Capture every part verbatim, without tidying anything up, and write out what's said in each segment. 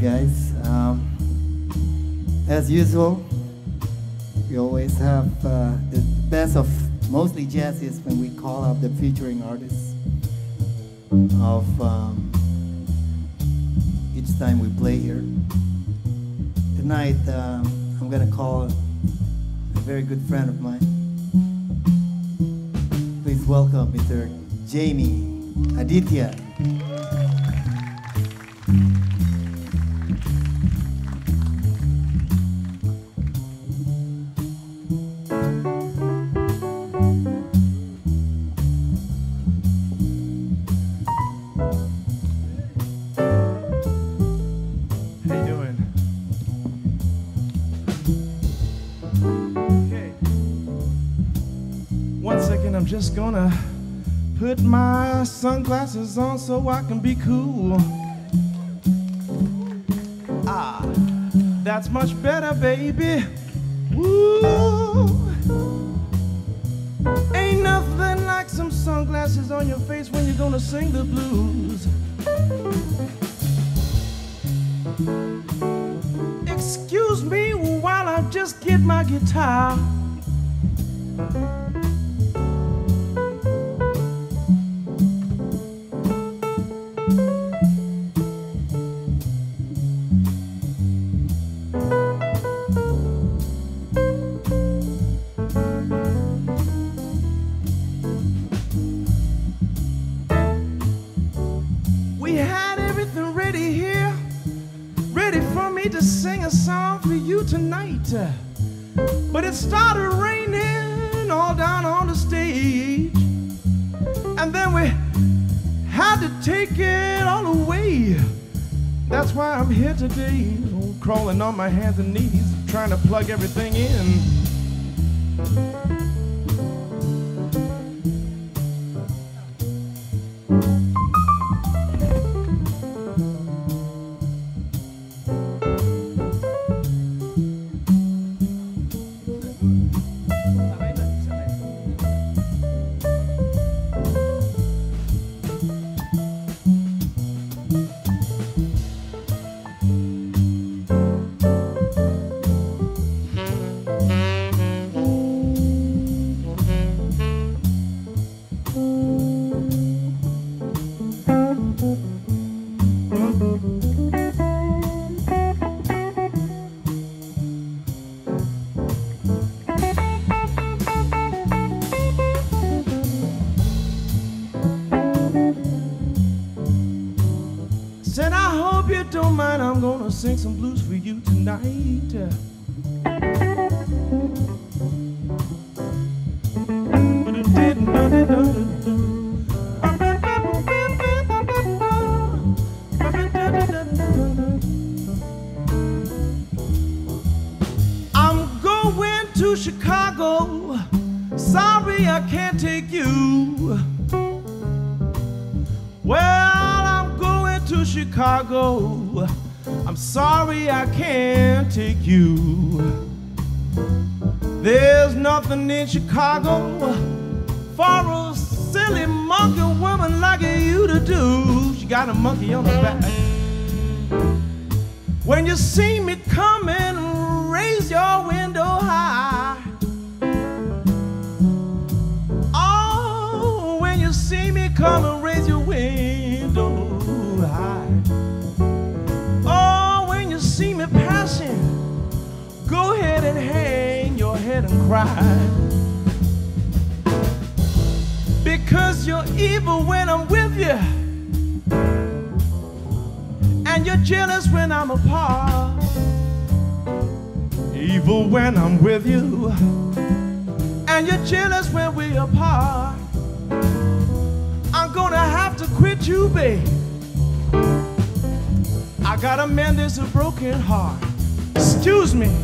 guys. Um, as usual, we always have uh, the best of mostly jazzies when we call up the featuring artists of um, each time we play here. Tonight, um, I'm gonna call a very good friend of mine. Please welcome Mister Jamie Aditya. Just gonna put my sunglasses on so I can be cool. Ah, that's much better, baby. Woo! Ain't nothing like some sunglasses on your face when you're gonna sing the blues. Excuse me while I just get my guitar. But it started raining all down on the stage, and then we had to take it all away. That's why I'm here today, crawling on my hands and knees, trying to plug everything in. I'm gonna sing some blues for you tonight. I'm going to Chicago. Sorry I can't take you. Well, I'm going to Chicago. I'm sorry I can't take you. There's nothing in Chicago for a silly monkey woman like you to do. She got a monkey on her back. When you see me coming, raise your window high. Oh, when you see me coming, raise your window high. See me passing, go ahead and hang your head and cry. Because you're evil when I'm with you, and you're jealous when I'm apart. Evil when I'm with you, and you're jealous when we're apart. I'm gonna have to quit you, babe. I gotta mend this a broken heart. Excuse me.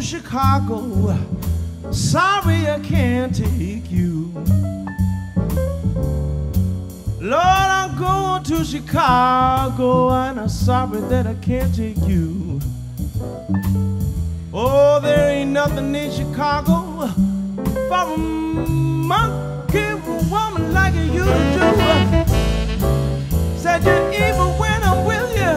Chicago. Sorry I can't take you. Lord, I'm going to Chicago, and I'm sorry that I can't take you. Oh, there ain't nothing in Chicago for a monkey woman like you to do. Said you're evil when I'm with you,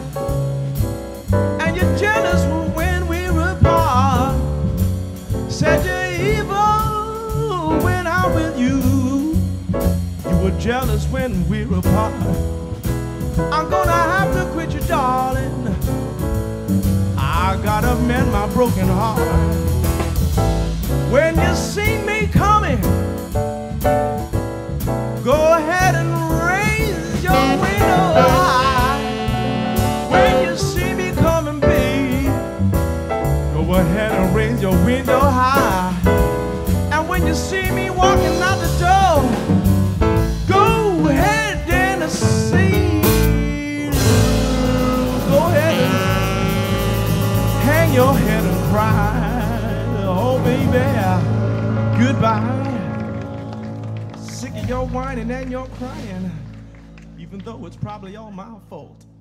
and you're jealous when we're apart. Said you're evil when I'm with you. You were jealous when we're apart. I'm gonna have to quit you, darling. I gotta mend my broken heart. When you see me coming, go ahead and raise your window high. When you see me coming, babe, go ahead and raise your window high. And when you see me walking out the door, go ahead and see. Go ahead and hang your head and cry. Oh, baby, goodbye. Sick of your whining and your crying, even though it's probably all my fault.